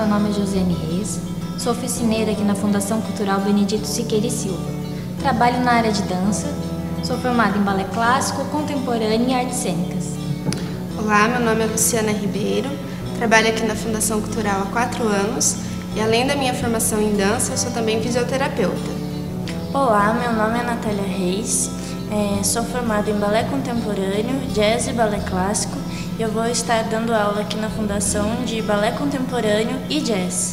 nome é Josiane Reis, sou oficineira aqui na Fundação Cultural Benedito Siqueira e Silva. Trabalho na área de dança, sou formada em balé clássico, contemporâneo e artes cênicas. Olá, meu nome é Luciana Ribeiro, trabalho aqui na Fundação Cultural há 4 anos e além da minha formação em dança, eu sou também fisioterapeuta. Olá, meu nome é Natália Reis, sou formada em balé contemporâneo, jazz e balé clássico e eu vou estar dando aula aqui na Fundação de balé contemporâneo e jazz.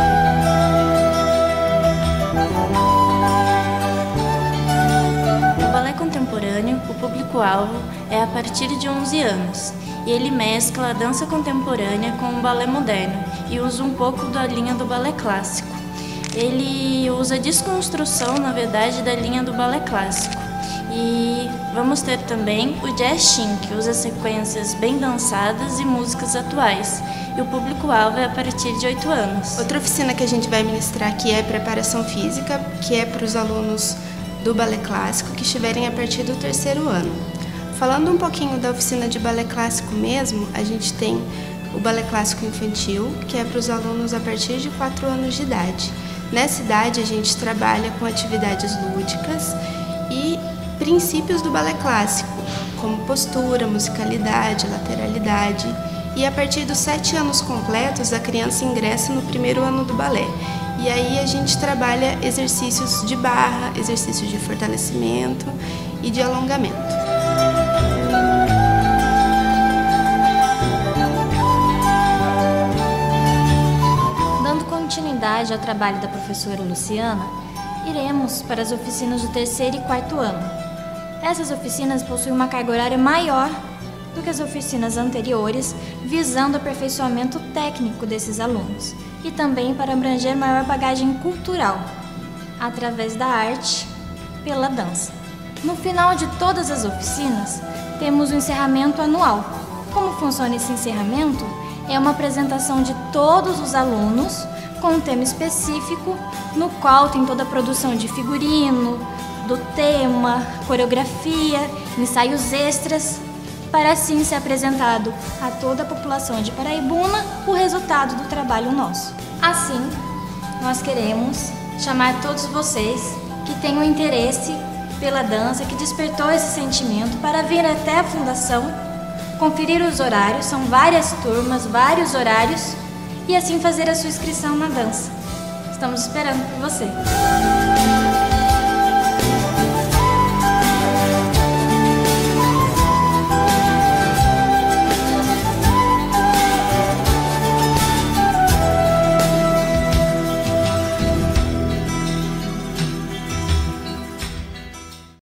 No balé contemporâneo, o público-alvo é a partir de 11 anos e ele mescla a dança contemporânea com o balé moderno e usa um pouco da linha do balé clássico. Ele usa a desconstrução, na verdade, da linha do balé clássico. E vamos ter também o jazz shin, que usa sequências bem dançadas e músicas atuais. E o público-alvo é a partir de 8 anos. Outra oficina que a gente vai ministrar aqui é preparação física, que é para os alunos do balé clássico que estiverem a partir do 3º ano. Falando um pouquinho da oficina de balé clássico mesmo, a gente tem o balé clássico infantil, que é para os alunos a partir de 4 anos de idade. Nessa idade, a gente trabalha com atividades lúdicas e princípios do balé clássico, como postura, musicalidade, lateralidade. E a partir dos 7 anos completos, a criança ingressa no 1º ano do balé. E aí a gente trabalha exercícios de barra, exercícios de fortalecimento e de alongamento. Continuidade ao trabalho da professora Luciana, iremos para as oficinas do 3º e 4º ano. Essas oficinas possuem uma carga horária maior do que as oficinas anteriores, visando o aperfeiçoamento técnico desses alunos e também para abranger maior bagagem cultural, através da arte, pela dança. No final de todas as oficinas, temos o encerramento anual. Como funciona esse encerramento? É uma apresentação de todos os alunos com um tema específico, no qual tem toda a produção de figurino, do tema, coreografia, ensaios extras, para assim ser apresentado a toda a população de Paraibuna o resultado do trabalho nosso. Assim, nós queremos chamar todos vocês que tenham interesse pela dança, que despertou esse sentimento, para vir até a Fundação, conferir os horários, são várias turmas, vários horários, e assim fazer a sua inscrição na dança. Estamos esperando por você!